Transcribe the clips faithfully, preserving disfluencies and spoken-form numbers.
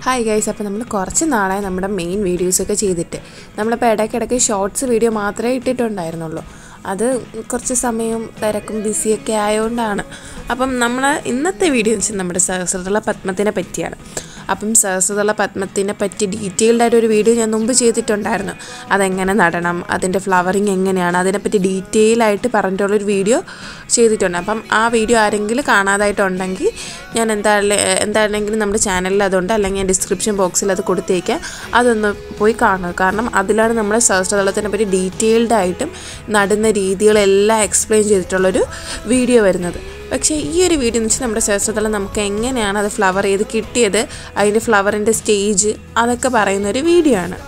Hi guys, അപ്പോൾ നമ്മൾ കുറച്ച് നാളായി നമ്മുടെ മെയിൻ വീഡിയോസ് ഒക്കെ ചെയ്തിട്ട് നമ്മളിപ്പോൾ ഇടയ്ക്കിടയ്ക്ക് ഷോർട്സ് വീഡിയോ മാത്രമേ ഇട്ടിട്ടുണ്ടായിരുന്നുള്ളൂ. അത് കുറച്ച് സമയം തിരക്കും ബിസിയൊക്കെ ആയതുകൊണ്ടാണ്. അപ്പം നമ്മൾ ഇന്നത്തെ വീഡിയോ എന്ന് വെച്ചാൽ നമ്മുടെ സഹസ്രദള പത്മത്തിനെ പറ്റിയാണ്. അപ്പം സഹസ്രദള പത്മത്തിനെ പറ്റി ഡീറ്റെയിൽഡ് ആയിട്ടൊരു വീഡിയോ ഞാൻ മുമ്പ് ചെയ്തിട്ടുണ്ടായിരുന്നു. അതെങ്ങനെ നടണം, അതിൻ്റെ ഫ്ലവറിങ് എങ്ങനെയാണ്, അതിനെപ്പറ്റി ഡീറ്റെയിൽ ആയിട്ട് പറഞ്ഞിട്ടുള്ളൊരു വീഡിയോ ചെയ്തിട്ടുണ്ട്. അപ്പം ആ വീഡിയോ ആരെങ്കിലും കാണാതായിട്ടുണ്ടെങ്കിൽ ഞാൻ എന്തായാലും എന്താണെങ്കിലും നമ്മുടെ ചാനലിൽ അതുണ്ട്, അല്ലെങ്കിൽ ഞാൻ ഡിസ്ക്രിപ്ഷൻ ബോക്സിൽ അത് കൊടുത്തേക്കാം. അതൊന്ന് പോയി കാണുക. കാരണം അതിലാണ് നമ്മൾ സഹസ്രദളത്തിനെ പറ്റി ഡീറ്റെയിൽഡ് ആയിട്ടും നടുന്ന രീതികളെല്ലാം എക്സ്പ്ലെയിൻ ചെയ്തിട്ടുള്ളൊരു വീഡിയോ വരുന്നത്. പക്ഷേ ഈ ഒരു വീഡിയോ എന്ന് വെച്ചാൽ നമ്മുടെ സഹസ്രദളം നമുക്ക് എങ്ങനെയാണ് അത് ഫ്ലവർ ചെയ്ത് കിട്ടിയത്, അതിൻ്റെ ഫ്ലവറിൻ്റെ സ്റ്റേജ്, അതൊക്കെ പറയുന്നൊരു വീഡിയോ ആണ്.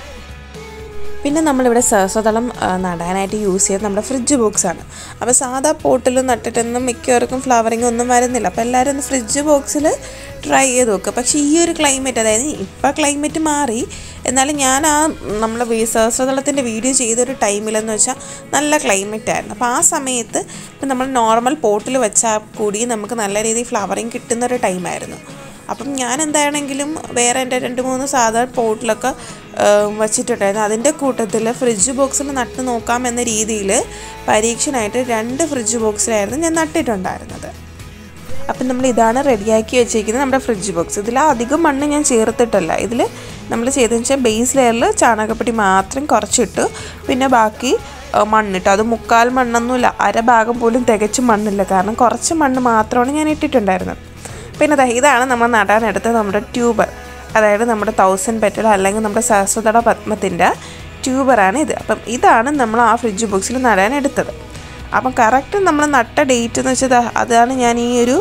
പിന്നെ നമ്മളിവിടെ സഹസ്രദളം നടാനായിട്ട് യൂസ് ചെയ്യുന്നത് നമ്മുടെ ഫ്രിഡ്ജ് ബോക്സാണ്. അപ്പോൾ സാധാ പോട്ടിൽ നട്ടിട്ടൊന്നും മിക്കവർക്കും ഫ്ലവറിങ് ഒന്നും വരുന്നില്ല. അപ്പോൾ എല്ലാവരും ഒന്ന് ഫ്രിഡ്ജ് ബോക്സിൽ ട്രൈ ചെയ്ത് നോക്കുക. പക്ഷേ ഈ ഒരു ക്ലൈമറ്റ്, അതായത് ഇപ്പോൾ ക്ലൈമറ്റ് മാറി, എന്നാലും ഞാൻ ആ നമ്മൾ സഹസ്രദളത്തിൻ്റെ വീഡിയോ ചെയ്തൊരു ടൈമിലെന്ന് വെച്ചാൽ നല്ല ക്ലൈമറ്റ് ആയിരുന്നു. അപ്പോൾ ആ സമയത്ത് ഇപ്പം നമ്മൾ നോർമൽ പോട്ടിൽ വെച്ചാൽ കൂടി നമുക്ക് നല്ല രീതിയിൽ ഫ്ലവറിങ് കിട്ടുന്നൊരു ടൈമായിരുന്നു. അപ്പം ഞാൻ എന്താണെങ്കിലും വേറെ എൻ്റെ രണ്ട് മൂന്ന് സാധാരണ പോട്ടിലൊക്കെ വച്ചിട്ടുണ്ടായിരുന്നു. അതിൻ്റെ കൂട്ടത്തിൽ ഫ്രിഡ്ജ് ബോക്സിൽ നട്ട് നോക്കാം എന്ന രീതിയിൽ പരീക്ഷണമായിട്ട് രണ്ട് ഫ്രിഡ്ജ് ബോക്സിലായിരുന്നു ഞാൻ നട്ടിട്ടുണ്ടായിരുന്നത്. അപ്പം നമ്മൾ ഇതാണ് റെഡിയാക്കി വെച്ചിരിക്കുന്നത് നമ്മുടെ ഫ്രിഡ്ജ് ബോക്സ്. ഇതിൽ അധികം മണ്ണ് ഞാൻ ചേർത്തിട്ടില്ല. ഇതിൽ നമ്മൾ ചെയ്തതെന്ന് വെച്ചാൽ ബേസ് ലെയറിൽ ചാണകപ്പൊടി മാത്രം കുറച്ചിട്ടു, പിന്നെ ബാക്കി മണ്ണിട്ടു. അത് മുക്കാൽ മണ്ണൊന്നുമില്ല, അര ഭാഗം പോലും തികച്ച് മണ്ണില്ല, കാരണം കുറച്ച് മണ്ണ് മാത്രമാണ് ഞാൻ ഇട്ടിട്ടുണ്ടായിരുന്നത്. പിന്നെ ഇതാണ് നമ്മൾ നടാനെടുത്ത നമ്മുടെ ട്യൂബർ, അതായത് നമ്മുടെ തൗസൻഡ് പെറ്റൽ അല്ലെങ്കിൽ നമ്മുടെ സഹസ്രദള പത്മത്തിൻ്റെ ട്യൂബറാണ് ഇത്. അപ്പം ഇതാണ് നമ്മൾ ആ ഫ്രിഡ്ജ് ബോക്സിൽ നടാനെടുത്തത്. അപ്പം കറക്റ്റ് നമ്മൾ നട്ട ഡേറ്റ് എന്ന് വെച്ചാൽ അതാണ് ഞാൻ ഈ ഒരു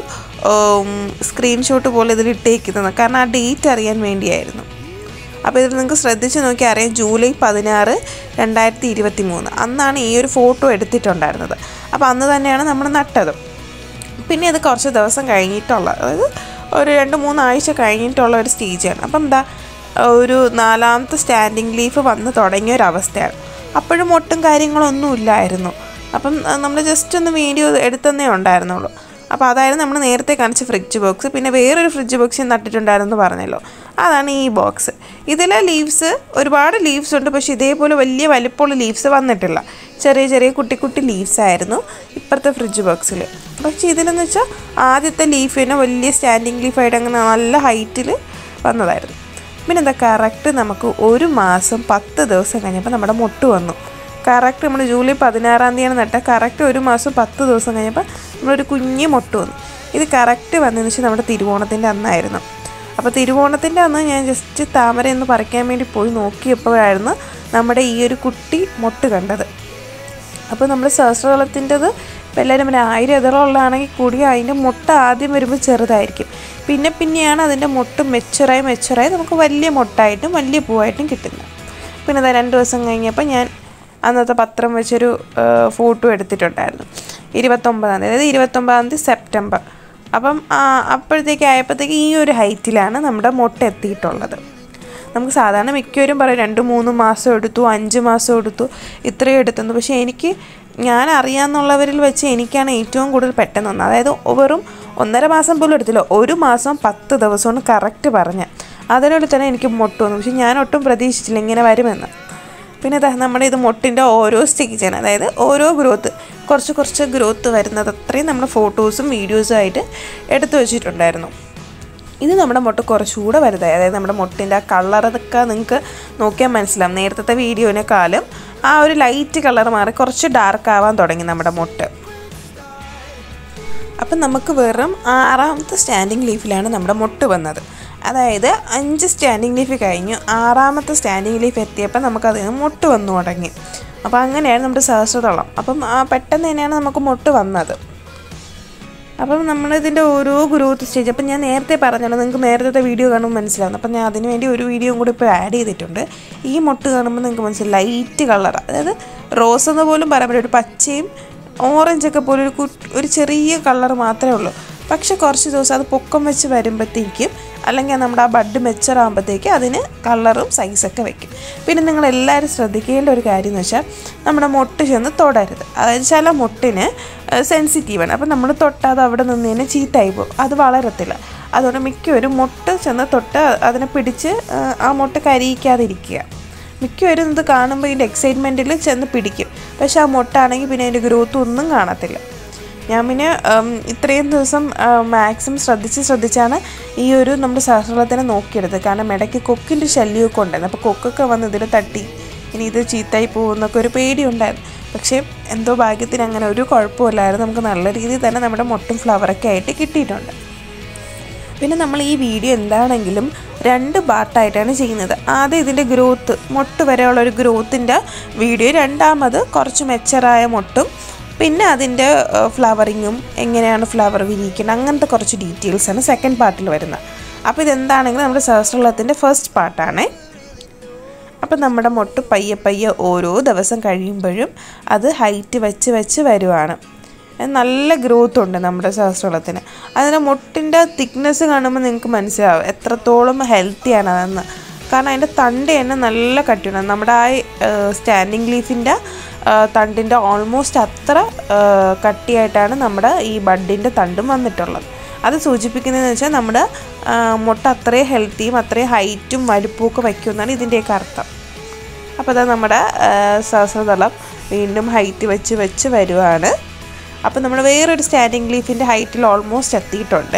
സ്ക്രീൻഷോട്ട് പോലെ ഇതിൽ ഇട്ടേക്കുന്നത്, കാരണം ആ ഡേറ്റ് അറിയാൻ വേണ്ടിയായിരുന്നു. അപ്പോൾ ഇതിൽ നിങ്ങൾക്ക് ശ്രദ്ധിച്ച് നോക്കി അറിയാം, ജൂലൈ പതിനാറ് രണ്ടായിരത്തി ഇരുപത്തി മൂന്ന് അന്നാണ് ഈ ഒരു ഫോട്ടോ എടുത്തിട്ടുണ്ടായിരുന്നത്. അപ്പോൾ അന്ന് തന്നെയാണ് നമ്മൾ നട്ടത്. പിന്നെ അത് കുറച്ച് ദിവസം കഴിഞ്ഞിട്ടുള്ള, അതായത് ഒരു രണ്ട് മൂന്നാഴ്ച കഴിഞ്ഞിട്ടുള്ള ഒരു സ്റ്റേജാണ്. അപ്പം എന്താ ഒരു നാലാമത്തെ സ്റ്റാൻഡിങ് ലീഫ് വന്ന് തുടങ്ങിയ ഒരവസ്ഥയാണ്. അപ്പോഴും ഒട്ടും കാര്യങ്ങളൊന്നും ഇല്ലായിരുന്നു. അപ്പം നമ്മൾ ജസ്റ്റ് ഒന്ന് വീഡിയോ എടുത്തന്നേ ഉണ്ടായിരുന്നുള്ളൂ. അപ്പോൾ അതായിരുന്നു നമ്മൾ നേരത്തെ കാണിച്ച ഫ്രിഡ്ജ് ബോക്സ്. പിന്നെ വേറൊരു ഫ്രിഡ്ജ് ബോക്സ് നട്ടിട്ടുണ്ടായിരുന്നു പറഞ്ഞല്ലോ, അതാണ് ഈ ബോക്സ്. ഇതിലെ ലീവ്സ് ഒരുപാട് ലീവ്സ് ഉണ്ട്, പക്ഷേ ഇതേപോലെ വലിയ വലിപ്പമുള്ള ലീവ്സ് വന്നിട്ടില്ല. ചെറിയ ചെറിയ കുട്ടി കുട്ടി ലീവ്സ് ആയിരുന്നു ഇപ്പുറത്തെ ഫ്രിഡ്ജ് ബോക്സിൽ. പക്ഷേ ഇതിലെന്ന് വെച്ചാൽ ആദ്യത്തെ ലീഫ് തന്നെ വലിയ സ്റ്റാൻഡിങ് ലീഫായിട്ട് അങ്ങനെ നല്ല ഹൈറ്റിൽ വന്നതായിരുന്നു. പിന്നെ എന്താ കറക്റ്റ് നമുക്ക് ഒരു മാസം പത്ത് ദിവസം കഴിഞ്ഞപ്പോൾ നമ്മുടെ മൊട്ട് വന്നു. കറക്റ്റ് നമ്മൾ ജൂലൈ പതിനാറാം തീയതിയാണ് നട്ട, കറക്റ്റ് ഒരു മാസം പത്ത് ദിവസം കഴിഞ്ഞപ്പോൾ നമ്മളൊരു കുഞ്ഞ് മൊട്ട് വന്നു. ഇത് കറക്റ്റ് വന്നതെന്ന് വെച്ചാൽ നമ്മുടെ തിരുവോണത്തിൻ്റെ അന്നായിരുന്നു. അപ്പോൾ തിരുവോണത്തിൻ്റെ അന്ന് ഞാൻ ജസ്റ്റ് താമര ഒന്ന് പറിക്കാൻ വേണ്ടി പോയി നോക്കിയപ്പോഴായിരുന്നു നമ്മുടെ ഈ ഒരു കുട്ടി മൊട്ട് കണ്ടത്. അപ്പോൾ നമ്മൾ സഹസ്രദളത്തിൻ്റെത് ഇപ്പോൾ എല്ലാവരും പിന്നെ ആയിരം ഇതളുള്ളതാണെങ്കിൽ കൂടി അതിൻ്റെ മുട്ട ആദ്യം വരുമ്പോൾ ചെറുതായിരിക്കും, പിന്നെ പിന്നെയാണ് അതിൻ്റെ മുട്ട് മെച്ചുറായി മെച്ചുറായി നമുക്ക് വലിയ മുട്ടായിട്ടും വലിയ പൂവായിട്ടും കിട്ടുന്നത്. പിന്നെ അതാ രണ്ട് ദിവസം കഴിഞ്ഞപ്പോൾ ഞാൻ അന്നത്തെ പത്രം വെച്ചൊരു ഫോട്ടോ എടുത്തിട്ടുണ്ടായിരുന്നു, ഇരുപത്തൊമ്പതാം തീയതി, അതായത് ഇരുപത്തൊമ്പതാം തീയതി സെപ്റ്റംബർ. അപ്പം അപ്പോഴത്തേക്ക് ആയപ്പോഴത്തേക്ക് ഈ ഒരു ഹൈറ്റിലാണ് നമ്മുടെ മുട്ട എത്തിയിട്ടുള്ളത്. നമുക്ക് സാധാരണ മിക്കവരും പറയും രണ്ട് മൂന്ന് മാസം എടുത്തു, അഞ്ച് മാസം എടുത്തു, ഇത്രയും എടുത്തു. പക്ഷേ എനിക്ക് ഞാൻ അറിയാമെന്നുള്ളവരിൽ വെച്ച് എനിക്കാണ് ഏറ്റവും കൂടുതൽ പെട്ടെന്ന് വന്നത്. അതായത് വെറും ഒന്നര മാസം പോലും എടുത്തില്ല, ഒരു മാസം പത്ത് ദിവസമാണ് കറക്റ്റ് പറഞ്ഞത്. അതിനോട് തന്നെ എനിക്ക് മൊട്ട് വന്നു. പക്ഷേ ഞാൻ ഒട്ടും പ്രതീക്ഷിച്ചില്ല ഇങ്ങനെ വരുമെന്ന്. പിന്നെ നമ്മുടെ ഇത് മൊട്ടിൻ്റെ ഓരോ സ്റ്റേജാണ്, അതായത് ഓരോ ഗ്രോത്ത്, കുറച്ച് കുറച്ച് ഗ്രോത്ത് വരുന്നത് അത്രയും നമ്മൾ ഫോട്ടോസും വീഡിയോസും ആയിട്ട് എടുത്തു വെച്ചിട്ടുണ്ടായിരുന്നു. ഇത് നമ്മുടെ മുട്ട കുറച്ചുകൂടെ വലുതായി, അതായത് നമ്മുടെ മുട്ടിൻ്റെ ആ കളറൊക്കെ നിങ്ങൾക്ക് നോക്കിയാൽ മനസ്സിലാവും. നേരത്തെ വീഡിയോനേക്കാളും ആ ഒരു ലൈറ്റ് കളർ മാറി കുറച്ച് ഡാർക്ക് ആവാൻ തുടങ്ങി നമ്മുടെ മുട്ട്. അപ്പം നമുക്ക് വെറും ആറാമത്തെ സ്റ്റാൻഡിങ് ലീഫിലാണ് നമ്മുടെ മുട്ട് വന്നത്. അതായത് അഞ്ച് സ്റ്റാൻഡിങ് ലീഫ് കഴിഞ്ഞു, ആറാമത്തെ സ്റ്റാൻഡിങ് ലീഫ് എത്തിയപ്പോൾ നമുക്കതിൽ നിന്ന് മുട്ട് വന്നു തുടങ്ങി. അപ്പോൾ അങ്ങനെയാണ് നമ്മുടെ സഹസ്രദളം. അപ്പം പെട്ടെന്ന് തന്നെയാണ് നമുക്ക് മുട്ട് വന്നത്. അപ്പം നമ്മളിതിൻ്റെ ഓരോ ഗ്രോത്ത് സ്റ്റേജ്, അപ്പം ഞാൻ നേരത്തെ പറഞ്ഞല്ലോ, നിങ്ങൾക്ക് നേരത്തെ വീഡിയോ കാണുമ്പോൾ മനസ്സിലാവുന്നു. അപ്പം ഞാൻ അതിന് വേണ്ടി ഒരു വീഡിയോ കൂടി ഇപ്പോൾ ആഡ് ചെയ്തിട്ടുണ്ട്. ഈ മുട്ട് കാണുമ്പോൾ നിങ്ങൾക്ക് മനസ്സിലാവും ലൈറ്റ് കളർ, അതായത് റോസ് എന്ന് പോലും പറയാൻ പറ്റും, ഒരു പച്ചയും ഓറഞ്ചൊക്കെ പോലെ ഒരു ഒരു ചെറിയ കളർ മാത്രമേ ഉള്ളൂ. പക്ഷേ കുറച്ച് ദിവസം അത് പൊക്കം വെച്ച് വരുമ്പോഴത്തേക്കും അല്ലെങ്കിൽ നമ്മുടെ ആ ബഡ് മെച്ചർ ആകുമ്പോഴത്തേക്ക് അതിന് കളറും സൈസൊക്കെ വയ്ക്കും. പിന്നെ നിങ്ങളെല്ലാവരും ശ്രദ്ധിക്കേണ്ട ഒരു കാര്യം എന്ന് വെച്ചാൽ നമ്മുടെ മൊട്ട് ചെന്ന് തൊടരുത്. അതായത് ചില മൊട്ടിന് സെൻസിറ്റീവാണ്. അപ്പം നമ്മൾ തൊട്ടാതെ അവിടെ നിന്ന് തന്നെ ചീത്തായി പോകും, അത് വളരത്തില്ല. അതുകൊണ്ട് മിക്കവരും മൊട്ട് ചെന്ന് തൊട്ട് അതിനെ പിടിച്ച് ആ മൊട്ട് കരിയിക്കാതിരിക്കുക. മിക്കവരും ഇത് കാണുമ്പോൾ ഇതിൻ്റെ എക്സൈറ്റ്മെൻറ്റിൽ ചെന്ന് പിടിക്കും, പക്ഷെ ആ മൊട്ടാണെങ്കിൽ പിന്നെ അതിൻ്റെ ഗ്രോത്ത് ഒന്നും കാണത്തില്ല. ഞാൻ പിന്നെ ഇത്രയും ദിവസം മാക്സിമം ശ്രദ്ധിച്ച് ശ്രദ്ധിച്ചാണ് ഈ ഒരു നമ്മുടെ സഹസ്രദളത്തിനെ നോക്കിയെടുത്തത്. കാരണം ഇടയ്ക്ക് കൊക്കിൻ്റെ ശല്യമൊക്കെ ഉണ്ടായിരുന്നു. അപ്പോൾ കൊക്കൊക്കെ വന്ന് ഇതിൽ തട്ടി ഇനി ഇത് ചീത്തായി പോകുന്നൊക്കെ ഒരു പേടിയുണ്ടായിരുന്നു. പക്ഷേ എന്തോ ഭാഗ്യത്തിന് അങ്ങനെ ഒരു കുഴപ്പമില്ലായിരുന്നു. നമുക്ക് നല്ല രീതിയിൽ തന്നെ നമ്മുടെ മൊട്ടും ഫ്ലവറൊക്കെ ആയിട്ട് കിട്ടിയിട്ടുണ്ട്. പിന്നെ നമ്മൾ ഈ വീഡിയോ എന്താണെങ്കിലും രണ്ട് പാർട്ടായിട്ടാണ് ചെയ്യുന്നത്. ആദ്യം ഇതിൻ്റെ ഗ്രോത്ത്, മൊട്ട് വരെയുള്ള ഒരു ഗ്രോത്തിൻ്റെ വീഡിയോ, രണ്ടാമത് കുറച്ച് മെച്ചറായ മൊട്ടും പിന്നെ അതിൻ്റെ ഫ്ലവറിങ്ങും എങ്ങനെയാണ് ഫ്ലവർ വിരിയിക്കുന്നത് അങ്ങനത്തെ കുറച്ച് ഡീറ്റെയിൽസാണ് സെക്കൻഡ് പാർട്ടിൽ വരുന്നത്. അപ്പോൾ ഇതെന്താണെങ്കിലും നമ്മുടെ സഹസ്രദളത്തിൻ്റെ ഫസ്റ്റ് പാർട്ടാണ്. അപ്പം നമ്മുടെ മൊട്ട് പയ്യെ പയ്യെ ഓരോ ദിവസം കഴിയുമ്പോഴും അത് ഹൈറ്റ് വെച്ച് വെച്ച് വരുവാണ്. നല്ല ഗ്രോത്ത് ഉണ്ട് നമ്മുടെ സഹസ്രദളത്തിന്. അതിൻ്റെ മൊട്ടിൻ്റെ തിക്നെസ് കാണുമ്പോൾ നിങ്ങൾക്ക് മനസ്സിലാവും എത്രത്തോളം ഹെൽത്തിയാണ് അതെന്ന്. കാരണം അതിൻ്റെ തണ്ട് തന്നെ നല്ല കട്ടിയാണ്. നമ്മുടെ ആ സ്റ്റാൻഡിങ് ലീഫിൻ്റെ തണ്ടിൻ്റെ ഓൾമോസ്റ്റ് അത്ര കട്ടിയായിട്ടാണ് നമ്മുടെ ഈ ബഡിൻ്റെ തണ്ടും വന്നിട്ടുള്ളത്. അത് സൂചിപ്പിക്കുന്നതെന്ന് വെച്ചാൽ നമ്മുടെ മുട്ട അത്രയും ഹെൽത്തിയും അത്രയും ഹൈറ്റും വലുപ്പമൊക്കെ വയ്ക്കുമെന്നാണ് ഇതിൻ്റെയൊക്കെ അർത്ഥം. അപ്പോൾ അതാ നമ്മുടെ സഹസ്രദളം വീണ്ടും ഹൈറ്റ് വെച്ച് വെച്ച് വരുവാണ്. അപ്പോൾ നമ്മൾ വേറൊരു സ്റ്റാൻഡിങ് ലീഫിൻ്റെ ഹൈറ്റിൽ ഓൾമോസ്റ്റ് എത്തിയിട്ടുണ്ട്.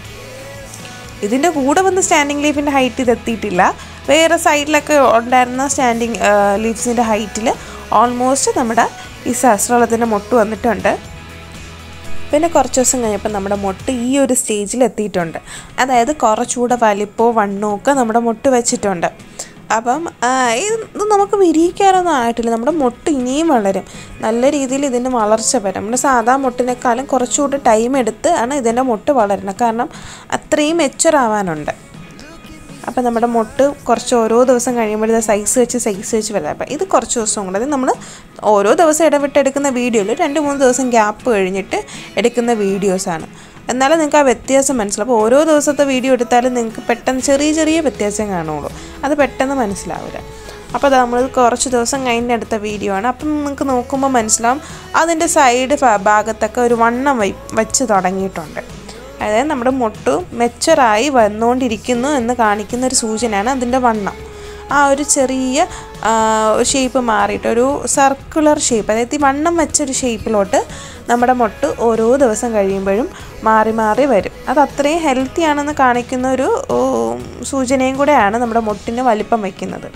ഇതിൻ്റെ കൂടെ വന്ന് സ്റ്റാൻഡിങ് ലീഫിൻ്റെ ഹൈറ്റ് ഇത് എത്തിയിട്ടില്ല. വേറെ സൈഡിലൊക്കെ ഉണ്ടായിരുന്ന സ്റ്റാൻഡിങ് ലീഫ്സിൻ്റെ ഹൈറ്റിൽ ഓൾമോസ്റ്റ് നമ്മുടെ ഈ സഹസ്രദളത്തിൻ്റെ മൊട്ട് വന്നിട്ടുണ്ട്. പിന്നെ കുറച്ച് ദിവസം കഴിഞ്ഞപ്പോൾ നമ്മുടെ മൊട്ട് ഈ ഒരു സ്റ്റേജിൽ എത്തിയിട്ടുണ്ട്. അതായത് കുറച്ചുകൂടെ വലിപ്പമോ വണ്ണമോ ഒക്കെ നമ്മുടെ മൊട്ട് വെച്ചിട്ടുണ്ട്. അപ്പം ഇത് നമുക്ക് വിരിയിക്കാനൊന്നും ആയിട്ടില്ല. നമ്മുടെ മൊട്ട് ഇനിയും വളരും, നല്ല രീതിയിൽ ഇതിൻ്റെ വളർച്ച വരും. നമ്മുടെ സാധാ മൊട്ടിനേക്കാളും കുറച്ചുകൂടി ടൈം എടുത്ത് ആണ് ഇതിൻ്റെ മൊട്ട് വളരുന്നത്, കാരണം അത്രയും മെച്ചുറാവാനുണ്ട്. അപ്പം നമ്മുടെ മൊട്ട് കുറച്ച് ഓരോ ദിവസം കഴിയുമ്പോഴത്തെ സൈസ് വെച്ച് സൈസ് വെച്ച് വരാം. അപ്പം ഇത് കുറച്ച് ദിവസം കൊണ്ട്, അത് നമ്മൾ ഓരോ ദിവസം ഇടവിട്ട് എടുക്കുന്ന വീഡിയോയിൽ രണ്ട് മൂന്ന് ദിവസം ഗ്യാപ്പ് കഴിഞ്ഞിട്ട് എടുക്കുന്ന വീഡിയോസാണ്. എന്നാലും നിങ്ങൾക്ക് ആ വ്യത്യാസം മനസ്സിലാവും. അപ്പോൾ ഓരോ ദിവസത്തെ വീഡിയോ എടുത്താലും നിങ്ങൾക്ക് പെട്ടെന്ന് ചെറിയ ചെറിയ വ്യത്യാസം കാണുള്ളൂ, അത് പെട്ടെന്ന് മനസ്സിലാവില്ല. അപ്പോൾ അത് നമ്മൾ കുറച്ച് ദിവസം കഴിഞ്ഞെടുത്ത വീഡിയോ ആണ്. അപ്പം നിങ്ങൾക്ക് നോക്കുമ്പോൾ മനസ്സിലാവും അതിൻ്റെ സൈഡ് ഭാഗത്തൊക്കെ ഒരു വണ്ണം വെച്ച് തുടങ്ങിയിട്ടുണ്ട്. അതായത് നമ്മുടെ മൊട്ട് മെച്ചറായി വന്നുകൊണ്ടിരിക്കുന്നു എന്ന് കാണിക്കുന്ന ഒരു സൂചനയാണ് അതിൻ്റെ വണ്ണം. ആ ഒരു ചെറിയ ഷേപ്പ് മാറിയിട്ട് ഒരു സർക്കുലർ ഷേപ്പ്, അതായത് ഈ വണ്ണം വെച്ചൊരു ഷേപ്പിലോട്ട് നമ്മുടെ മൊട്ട് ഓരോ ദിവസം കഴിയുമ്പോഴും മാറി മാറി വരും. അത് അത്രയും ഹെൽത്തി ആണെന്ന് കാണിക്കുന്ന ഒരു സൂചനയും കൂടെയാണ് നമ്മുടെ മൊട്ടിന് വലിപ്പം വയ്ക്കുന്നത്.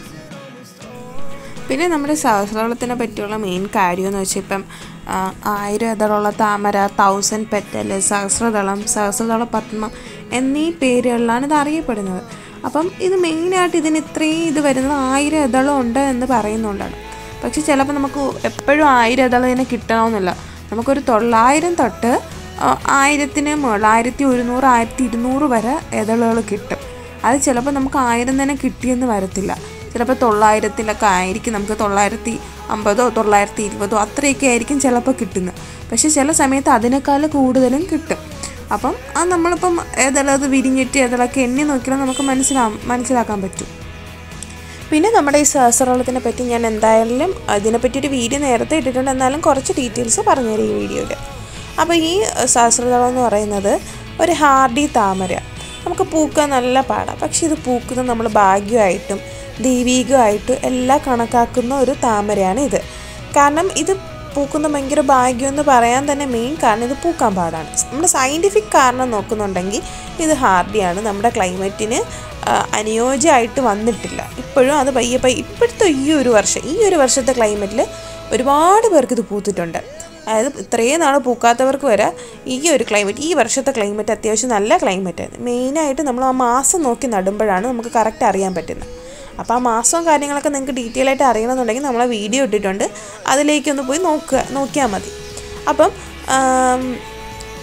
പിന്നെ നമ്മുടെ സഹസ്രദളത്തിനെ പറ്റിയുള്ള മെയിൻ കാര്യമെന്ന് വെച്ചാൽ ഇപ്പം ആയിരം ഇതളുള്ള താമര, തൗസൻഡ് പെറ്റൽ, സഹസ്രദളം, സഹസ്രദള പത്മം എന്നീ പേരുകളിലാണ് ഇത് അറിയപ്പെടുന്നത്. അപ്പം ഇത് മെയിനായിട്ട് ഇതിന് ഇത്രയും ഇത് വരുന്നത് ആയിരം ഇതളും ഉണ്ട് എന്ന് പറയുന്നുകൊണ്ടാണ്. പക്ഷെ ചിലപ്പോൾ നമുക്ക് എപ്പോഴും ആയിരം ഇതള് തന്നെ കിട്ടണമെന്നില്ല. നമുക്കൊരു തൊള്ളായിരം തൊട്ട് ആയിരത്തിന് മുകളിൽ ആയിരത്തി ഒരുന്നൂറ് ആയിരത്തി ഇരുന്നൂറ് വരെ ഇതളുകൾ കിട്ടും. അത് ചിലപ്പോൾ നമുക്ക് ആയിരം തന്നെ കിട്ടിയെന്ന് വരത്തില്ല. ചിലപ്പോൾ തൊള്ളായിരത്തിലൊക്കെ ആയിരിക്കും, നമുക്ക് തൊള്ളായിരത്തി അമ്പതോ തൊള്ളായിരത്തി ഇരുപതോ അത്രയൊക്കെ ആയിരിക്കും ചിലപ്പോൾ കിട്ടുന്നത്. പക്ഷേ ചില സമയത്ത് അതിനേക്കാൾ കൂടുതലും കിട്ടും. അപ്പം അത് നമ്മളിപ്പം ഏതളത് വിരിഞ്ഞിട്ട് ഏതളൊക്കെ എണ്ണി നോക്കിയാൽ നമുക്ക് മനസ്സിലാ മനസ്സിലാക്കാൻ പറ്റും. പിന്നെ നമ്മുടെ ഈ സഹസ്രദളത്തിനെ പറ്റി ഞാൻ എന്തായാലും അതിനെപ്പറ്റിയൊരു വീഡിയോ നേരത്തെ ഇട്ടിട്ടുണ്ട്, എന്നാലും കുറച്ച് ഡീറ്റെയിൽസ് പറഞ്ഞുതരാം ഈ വീഡിയോയിൽ. അപ്പോൾ ഈ സഹസ്രദളം എന്ന് പറയുന്നത് ഒരു ഹാർഡി താമര. നമുക്ക് പൂക്കാൻ നല്ല പാടാണ്, പക്ഷെ ഇത് പൂക്കുന്നത് നമ്മൾ ഭാഗ്യമായിട്ടും ദൈവികമായിട്ടും എല്ലാം കണക്കാക്കുന്ന ഒരു താമരയാണ് ഇത്. കാരണം ഇത് പൂക്കുന്ന ഭയങ്കര ഭാഗ്യമെന്ന് പറയാൻ തന്നെ മെയിൻ കാരണം ഇത് പൂക്കാൻ പാടാണ്. നമ്മുടെ സയൻറ്റിഫിക് കാരണം നോക്കുന്നുണ്ടെങ്കിൽ ഇത് ഹാർഡിയാണ്, നമ്മുടെ ക്ലൈമറ്റിന് അനുയോജ്യമായിട്ട് വന്നിട്ടില്ല ഇപ്പോഴും. അത് പയ്യെ പയ്യെ ഇപ്പോഴത്തെ ഈ ഒരു വർഷം ഈ ഒരു വർഷത്തെ ക്ലൈമറ്റിൽ ഒരുപാട് പേർക്ക് ഇത് പൂത്തിട്ടുണ്ട്. അതായത് ഇത്രയും നാൾ പൂക്കാത്തവർക്ക് വരെ ഈ ഒരു ക്ലൈമറ്റ്, ഈ വർഷത്തെ ക്ലൈമറ്റ് അത്യാവശ്യം നല്ല ക്ലൈമറ്റായിരുന്നു. മെയിനായിട്ട് നമ്മൾ ആ മാസം നോക്കി നടുമ്പോഴാണ് നമുക്ക് കറക്റ്റ് അറിയാൻ പറ്റുന്നത്. അപ്പോൾ ആ മാസവും കാര്യങ്ങളൊക്കെ നിങ്ങൾക്ക് ഡീറ്റെയിൽ ആയിട്ട് അറിയണമെന്നുണ്ടെങ്കിൽ നമ്മളെ വീഡിയോ ഇട്ടിട്ടുണ്ട്, അതിലേക്കൊന്ന് പോയി നോക്കുക നോക്കിയാൽ മതി. അപ്പം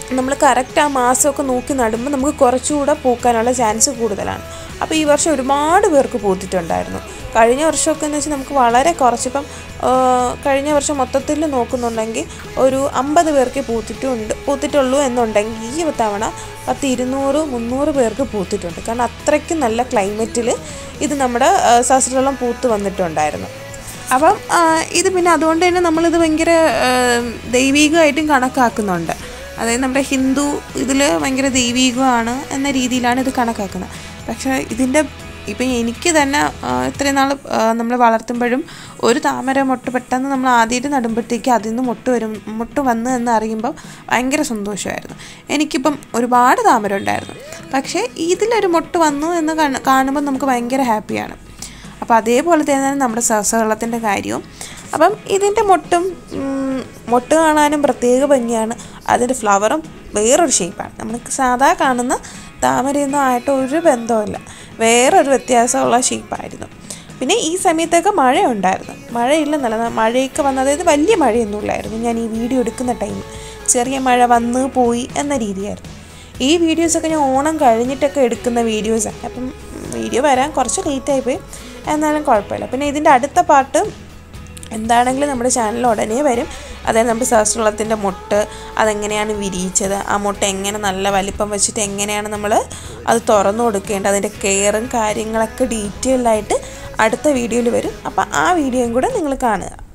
നമ്മൾ കറക്റ്റ് ആ മാസമൊക്കെ നോക്കി നടുമ്പോൾ നമുക്ക് കുറച്ചുകൂടെ പൂക്കാനുള്ള ചാൻസ് കൂടുതലാണ്. അപ്പോൾ ഈ വർഷം ഒരുപാട് പേർക്ക് പൂത്തിട്ടുണ്ടായിരുന്നു. കഴിഞ്ഞ വർഷമൊക്കെ എന്ന് വെച്ചാൽ നമുക്ക് വളരെ കുറച്ചിപ്പം കഴിഞ്ഞ വർഷം മൊത്തത്തിൽ നോക്കുന്നുണ്ടെങ്കിൽ ഒരു അമ്പത് പേർക്ക് പൂത്തിട്ടുണ്ട് പൂത്തിട്ടുള്ളൂ എന്നുണ്ടെങ്കിൽ ഈ തവണ പത്ത് ഇരുന്നൂറ് മുന്നൂറ് പേർക്ക് പൂത്തിട്ടുണ്ട്. കാരണം അത്രയ്ക്കും നല്ല ക്ലൈമറ്റിൽ ഇത് നമ്മുടെ സഹസ്രദളം പൂത്ത് വന്നിട്ടുണ്ടായിരുന്നു. അപ്പം ഇത് പിന്നെ അതുകൊണ്ട് തന്നെ നമ്മളിത് ഭയങ്കര ദൈവികമായിട്ടും കണക്കാക്കുന്നുണ്ട്. അതായത് നമ്മുടെ ഹിന്ദു ഇതിൽ ഭയങ്കര ദൈവികമാണ് എന്ന രീതിയിലാണ് ഇത് കണക്കാക്കുന്നത്. പക്ഷേ ഇതിൻ്റെ ഇപ്പം എനിക്ക് തന്നെ ഇത്രയും നാൾ നമ്മൾ വളർത്തുമ്പോഴും ഒരു താമര മൊട്ട് പെട്ടെന്ന് നമ്മൾ ആദ്യമായിട്ട് നടുമ്പോഴത്തേക്ക് അതിൽ നിന്ന് മൊട്ട് വരും മൊട്ട് വന്ന് എന്ന് അറിയുമ്പോൾ ഭയങ്കര സന്തോഷമായിരുന്നു. എനിക്കിപ്പം ഒരുപാട് താമര ഉണ്ടായിരുന്നു, പക്ഷേ ഇതിലൊരു മൊട്ട് വന്നു എന്ന് കാണുമ്പോൾ നമുക്ക് ഭയങ്കര ഹാപ്പിയാണ്. അപ്പോൾ അതേപോലെ തന്നെയാണ് നമ്മുടെ സഹസ്രദളത്തിൻ്റെ കാര്യവും. അപ്പം ഇതിൻ്റെ മൊട്ടും മൊട്ട് കാണാനും പ്രത്യേക ഭംഗിയാണ്. അതിൻ്റെ ഫ്ലവറും വേറൊരു ഷേപ്പാണ്. നമ്മൾ സാധാ കാണുന്ന താമരയൊന്നും ആയിട്ട് ഒരു ബന്ധവുമില്ല, വേറൊരു വ്യത്യാസമുള്ള ഷേപ്പായിരുന്നു. പിന്നെ ഈ സമയത്തൊക്കെ മഴ ഉണ്ടായിരുന്നു, മഴയില്ലെന്നല്ല മഴയൊക്കെ വന്ന്, അതായത് വലിയ മഴയൊന്നും ഇല്ലായിരുന്നു ഞാൻ ഈ വീഡിയോ എടുക്കുന്ന ടൈം. ചെറിയ മഴ വന്ന് പോയി എന്ന രീതിയായിരുന്നു. ഈ വീഡിയോസൊക്കെ ഞാൻ ഓണം കഴിഞ്ഞിട്ടൊക്കെ എടുക്കുന്ന വീഡിയോസാണ്. അപ്പം വീഡിയോ വരാൻ കുറച്ച് ലേറ്റായിപ്പോയി, എന്നാലും കുഴപ്പമില്ല. പിന്നെ ഇതിൻ്റെ അടുത്ത പാട്ട് എന്താണെങ്കിലും നമ്മുടെ ചാനലിൽ ഉടനെ വരും. അതായത് നമ്മുടെ സഹസ്രദളത്തിൻ്റെ മൊട്ട് അതെങ്ങനെയാണ് വിരിയിച്ചത്, ആ മൊട്ട് എങ്ങനെ നല്ല വലിപ്പം വെച്ചിട്ട് എങ്ങനെയാണ് നമ്മൾ അത് തുറന്നു കൊടുക്കേണ്ടത്, അതിൻ്റെ കെയറും കാര്യങ്ങളൊക്കെ ഡീറ്റെയിൽഡായിട്ട് അടുത്ത വീഡിയോയിൽ വരും. അപ്പോൾ ആ വീഡിയോയും കൂടെ നിങ്ങൾ കാണുക.